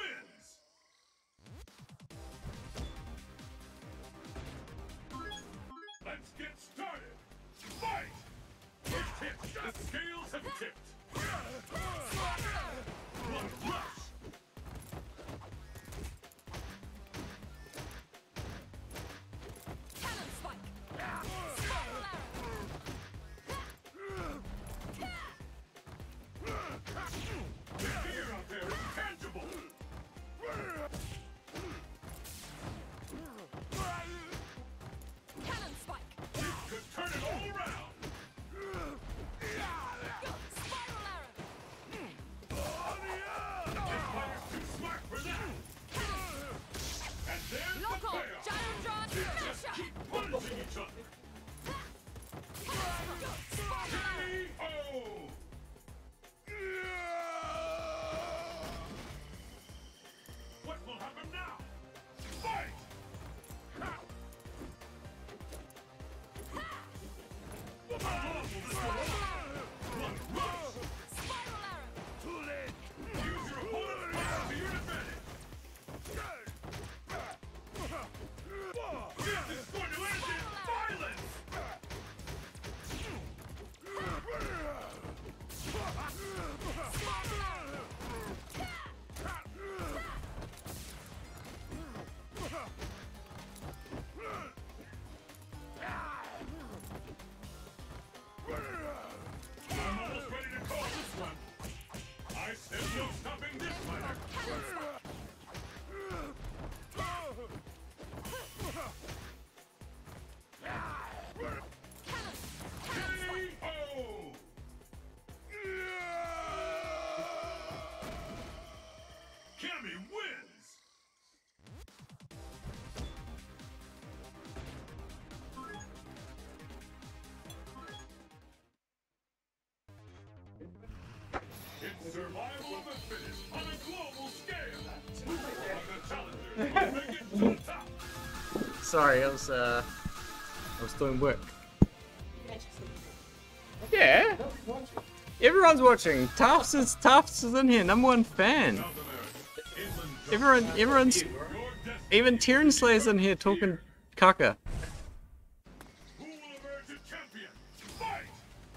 wins! Let's get started! Fight! First hit! The scales have tipped! Blood rush! Cannon spike. Spiral The fear out there is tangible! arrow. Cannon spike. This could turn it all around! Spiral arrow. This fighter's too smart for that! And there's Lock the on. payoff! Gyrotron smasher. Keep punishing each other! Spiral arrow. K O! What will happen now? Fight! Ha! What rush! Spiral arrow. Use your opponent's power to your advantage! This is going to end in violence! Spiral arrow. I'm almost ready to call this one. I said no stopping this fighter. Cannon spike. Cannon. Cannon spike. K O! Cammy wins! It's survival of the fittest on a global scale. Are the challengers will make it to the top. Sorry, I was uh, I was doing work. Yeah, everyone's watching. Tufts is Tufts is in here, number one fan. South America, inland Everyone, everyone's, your destiny. even Tyrion Slayer's in here talking caca. Who will emerge a champion? Fight!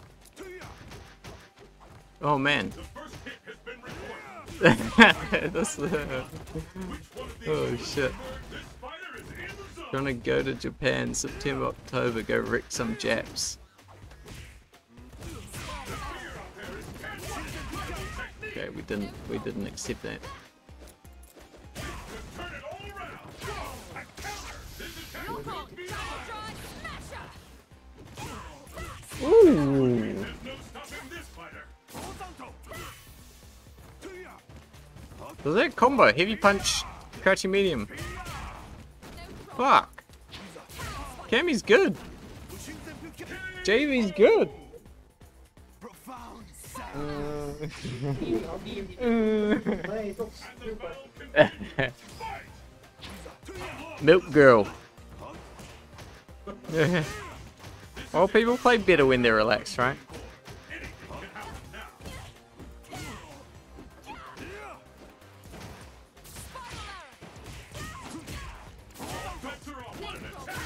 Oh man, The first hit has been recorded. that's uh, Which one of these oh will shit. emerge? This fighter is in the zone. Gonna go to Japan September, October, go wreck some Japs. Okay, we didn't, we didn't accept that. Turn it all around. A counter. This attack Lock on. will be Gyrotron smasher. Ooh. There's no stopping this fighter. Was that combo? Heavy punch, crouching medium. Fuck. Cammy's good. J V's good. Play, look And the stupid. battle continues. Fight. Milk girl. Well, people play better when they're relaxed, right? Anything can happen now. All bets are off. What an attack.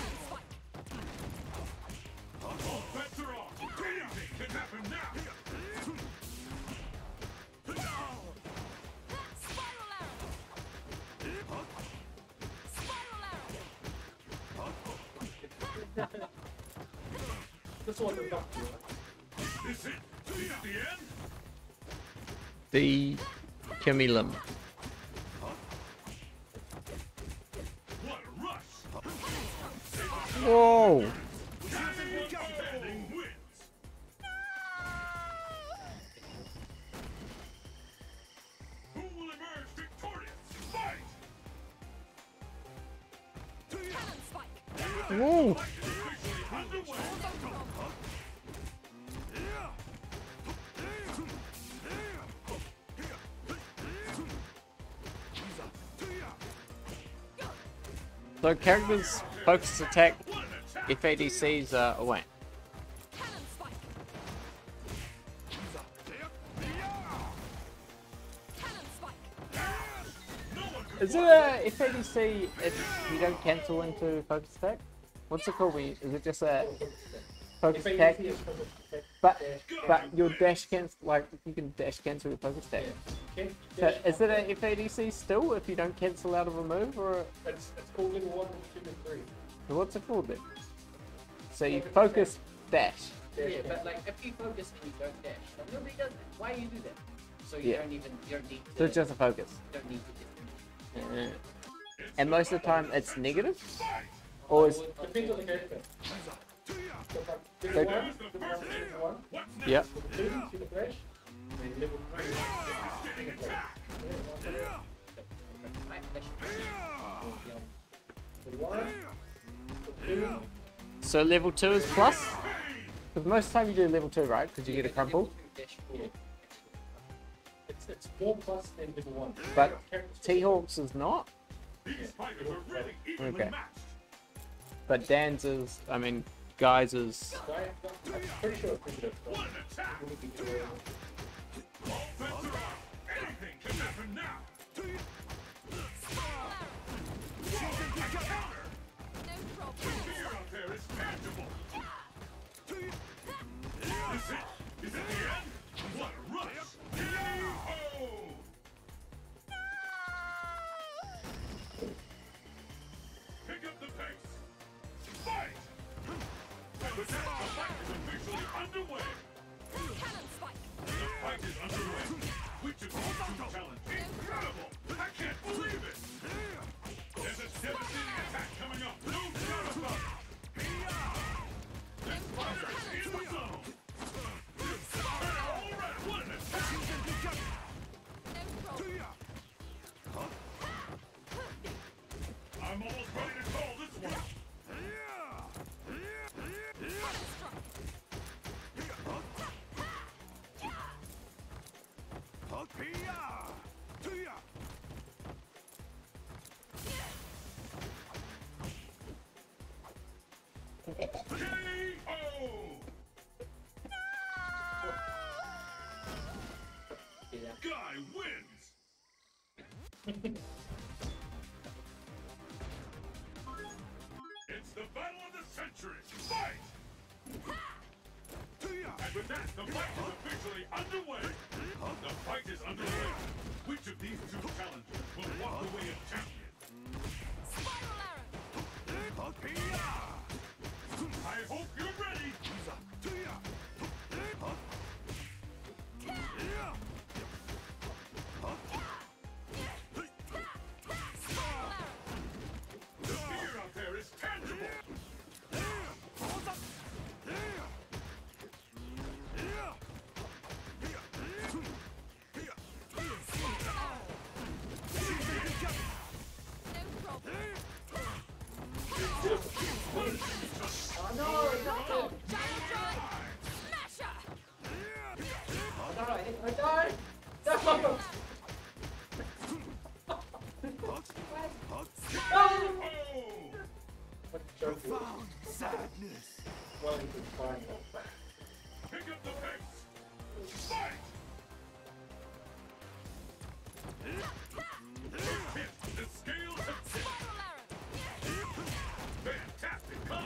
All bets are off. Anything can happen now. Spiral arrow. Spiral arrow. This one is not good. Is it? Is it the end? The Kimmy Lim. What a rush. Whoa. Standing wins. Who will emerge victorious? Fight! Cannon spike. Whoa. Fight is officially underway. So characters focus attack, What an attack! F A D Cs are away. Cannon spike. Cannon spike. No Is it a F A D C if you don't cancel into focus attack? What's it called? We is it just a focus attack? But but your dash cancel like you can dash cancel your focus attack. So is it a F A D C still if you don't cancel out of a move or It's, it's called level one, two, and three. a, what's it called then? So you focus dash. Yeah, but like if you focus and you don't dash, like, nobody does that. Why you do that? So you Yeah. don't even you don't need to. So it's just a focus. you don't need to. Yeah. And most of the time it's negative? Or is Depends on the character. So- Level one, level one, one, yeah. two, two the flash, and level three. Level one, two, So level two is plus? Because most of the time you do level two, right? Because you get a crumple. dash four. It's it's four plus than level one. But T-Hawks is not. These fighters are really evenly Okay. matched. But Dan's is, I mean, Guy's is. So I, I'm pretty sure it's pretty good. One attack. All bets are on. Anything can happen now. No problem. Fear out there is tangible. Is it? Is it the end? What a rush! K O! Pick up the pace. Fight! And with that, the fight is officially underway. Cannon spike. The fight is underway. Which of these two talents? Incredible! I can't believe it! There's a devastating attack coming up. No doubt about it. This fighter is in the zone. All right, what an attack! No problem. I'm almost ready to call this one. Cannon strike. K O! Guy wins! It's the battle of the century! Fight! And with that, the fight is officially underway! The fight is underway! Which of these two challengers will walk away a champion? Spiral arrow. I hope you're ready! Spiral arrow. The fear out there is tangible! No problem. Oh no, no! Giant drive. Smasher. Alright, I died! No! Oh! What a joke. Sadness. Well, you can find that. Pick up the pace! Fight! First hit, the scales have tipped. Spiral arrow. Fantastic combo!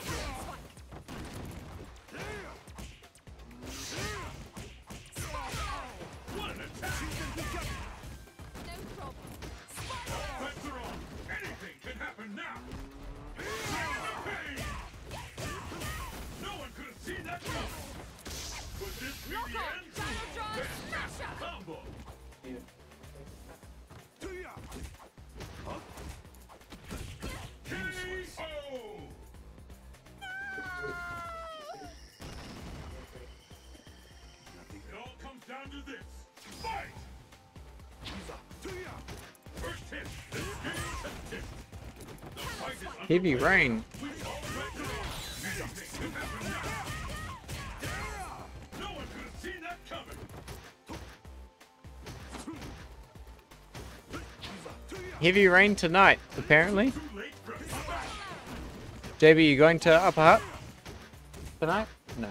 What an attack! No problem. Spiral arrow. Bets are on! Anything can happen now! Bring the pain! No one could have seen that coming! Could this be Lock the on. end? Giant drive. Fantastic Smasher. combo! Yeah. K O! It all comes down to this. Fight! First hit, the scales have tipped. The fight is underway. Heavy rain. Which all bets are on. Anything can happen now. No one could have seen that coming. Heavy rain tonight, apparently. Too late for a comeback. J B, you going to Upper Hut tonight? No.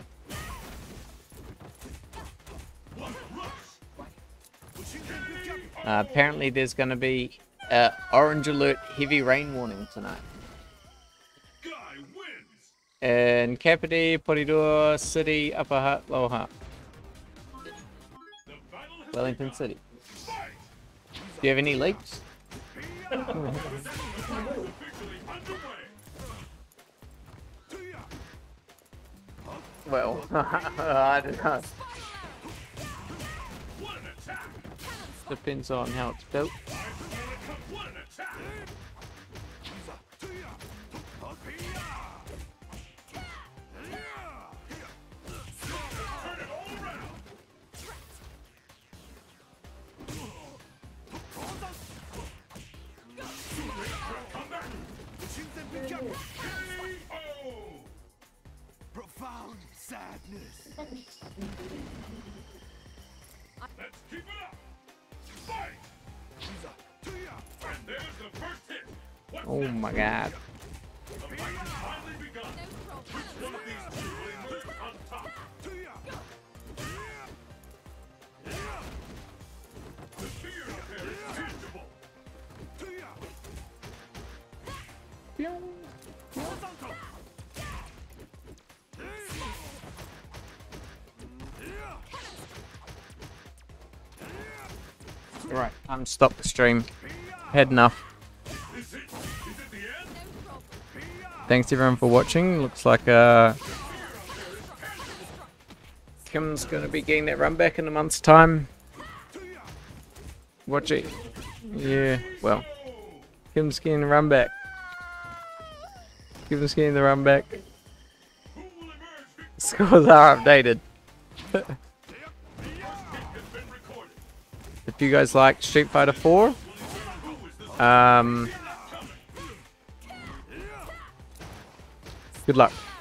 What a rush! Uh, apparently there's going to be Uh, orange alert, heavy rain warning tonight. Guy wins. In Kapiti, Porirua City, Upper Hutt, Lower Hutt, The battle has Wellington begun. City. Fight. Do you have any leaks? Officially underway. Well, I don't know. What an attack. Depends on how it's built. I smell it come. What an attack. Turn it all around. Come back. K O. Profound sadness. Let's keep it up. Fight. And there's the first hit. What's Oh next? my god. The fight has finally begun. No problem. Which one of these two will emerge on top? The fear up there is tangible. Right, I'm stop the stream. Had enough. Is it? Is it the end? No problem. Thanks everyone for watching. Looks like uh, Kim's gonna be getting that run back in a month's time. Watch it. Yeah, well, Kim's getting the run back. Kim's getting the run back. Who will emerge victorious? Scores are updated. The first hit has been recorded. If you guys like Street Fighter four, Who is the um, coming? good luck.